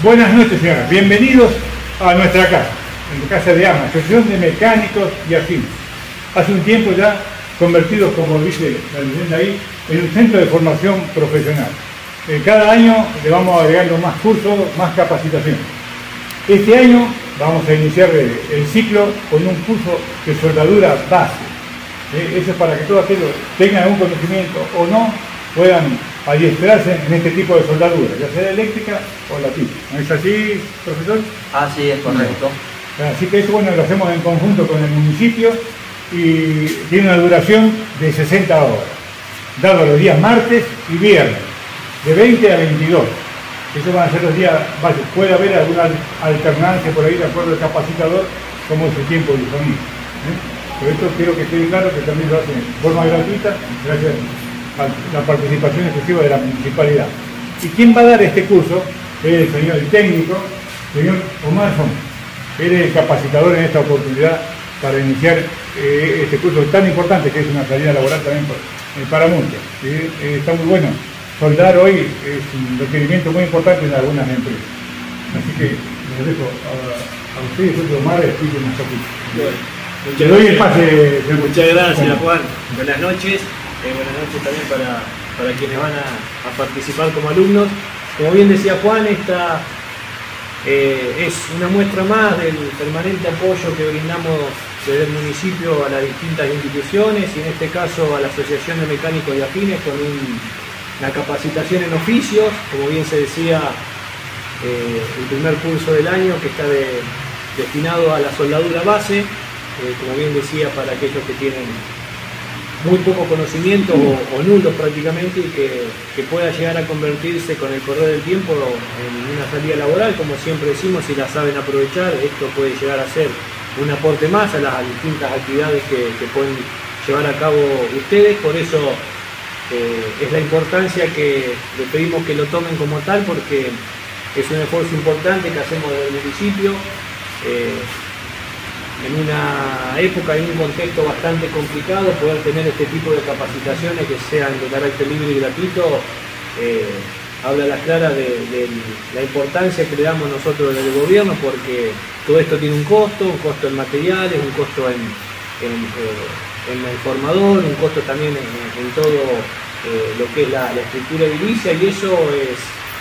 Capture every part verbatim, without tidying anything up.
Buenas noches, señores. Bienvenidos a nuestra casa, en la casa de AMA, Asociación de Mecánicos y Afines. Hace un tiempo ya convertidos, como dice la leyenda ahí, en un centro de formación profesional. Eh, cada año le vamos agregando más cursos, más capacitación. Este año vamos a iniciar el, el ciclo con un curso de soldadura base. Eh, eso es para que todos aquellos tengan algún conocimiento o no, puedan adiestrarse en este tipo de soldadura, ya sea eléctrica o la TIC. ¿No es así, profesor? Así es, correcto. Así que eso, bueno, lo hacemos en conjunto con el municipio y tiene una duración de sesenta horas, dado los días martes y viernes, de veinte a veintidós. Esos van a ser los días básicos. Puede haber alguna alternancia por ahí de acuerdo al capacitador, como es el tiempo disponible. ¿eh? Por esto quiero que quede claro que también lo hacen de forma gratuita, gracias a la participación exclusiva de la municipalidad. ¿Y quién va a dar este curso? Es el señor el técnico, señor Omar Fon. Él es el capacitador en esta oportunidad para iniciar eh, este curso tan importante que es una salida laboral también por, eh, para muchos. ¿sí? Eh, está muy bueno. Soldar hoy es un requerimiento muy importante en algunas empresas. Así que les dejo a, a ustedes, después de Omar, expliquen un poquito. Bueno, Te doy el pase. Muchas gracias, Juan. Buenas noches. Eh, buenas noches también para, para quienes van a, a participar como alumnos. Como bien decía Juan, esta eh, es una muestra más del permanente apoyo que brindamos desde el municipio a las distintas instituciones y en este caso a la Asociación de Mecánicos y Afines con un, una capacitación en oficios, como bien se decía, eh, el primer curso del año que está de, destinado a la soldadura base, eh, como bien decía, para aquellos que tienen muy poco conocimiento o, o nulos prácticamente y que, que pueda llegar a convertirse con el correr del tiempo en una salida laboral, como siempre decimos, si la saben aprovechar, esto puede llegar a ser un aporte más a las distintas actividades que, que pueden llevar a cabo ustedes. Por eso eh, es la importancia que le pedimos que lo tomen como tal, porque es un esfuerzo importante que hacemos desde el municipio. Eh, en una época y un contexto bastante complicado, poder tener este tipo de capacitaciones que sean de carácter libre y gratuito, eh, habla a las claras de, de la importancia que le damos nosotros desde el gobierno, porque todo esto tiene un costo, un costo en materiales, un costo en, en, eh, en el formador, un costo también en, en todo eh, lo que es la, la estructura edilicia, y eso es,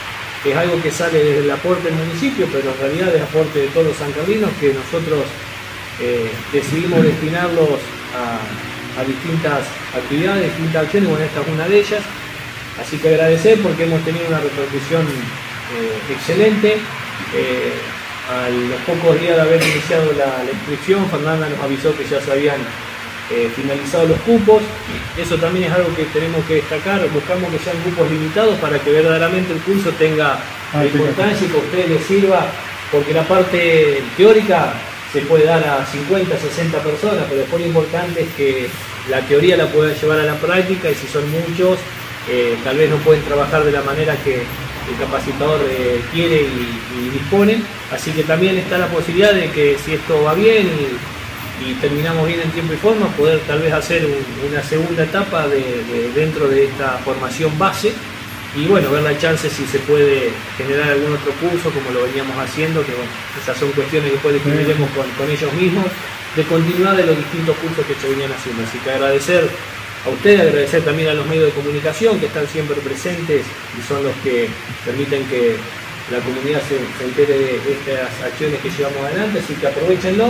es algo que sale desde el aporte del municipio, pero en realidad es aporte de todos los sancarlinos que nosotros Eh, decidimos destinarlos a, a distintas actividades, distintas acciones. Bueno, esta es una de ellas, así que agradecer porque hemos tenido una repercusión eh, excelente. Eh, a los pocos días de haber iniciado la, la inscripción, Fernanda nos avisó que ya se habían eh, finalizado los cupos. Eso también es algo que tenemos que destacar, buscamos que sean cupos limitados para que verdaderamente el curso tenga la importancia y que a ustedes les sirva, porque la parte teórica se puede dar a cincuenta, sesenta personas, pero después lo importante es que la teoría la puedan llevar a la práctica, y si son muchos, eh, tal vez no pueden trabajar de la manera que el capacitador eh, quiere y, y dispone. Así que también está la posibilidad de que si esto va bien y, y terminamos bien en tiempo y forma, poder tal vez hacer un, una segunda etapa de, de, dentro de esta formación base. Y bueno, ver la chance si se puede generar algún otro curso como lo veníamos haciendo, que bueno, esas son cuestiones que después definiremos con, con ellos mismos, de continuidad de los distintos cursos que se venían haciendo. Así que agradecer a ustedes, agradecer también a los medios de comunicación que están siempre presentes y son los que permiten que la comunidad se, se entere de estas acciones que llevamos adelante, así que aprovechenlo,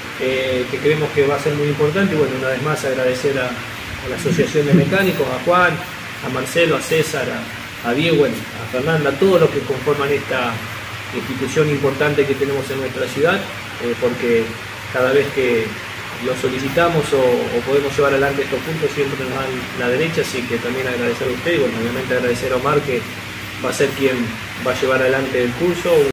eh, que creemos que va a ser muy importante. Y bueno, una vez más agradecer a, a la Asociación de Mecánicos, a Juan, a Marcelo, a César, a a Diego, a Fernanda, a todos los que conforman esta institución importante que tenemos en nuestra ciudad, eh, porque cada vez que lo solicitamos o, o podemos llevar adelante estos puntos siempre nos dan la derecha, así que también agradecer a ustedes y bueno, obviamente agradecer a Omar, que va a ser quien va a llevar adelante el curso.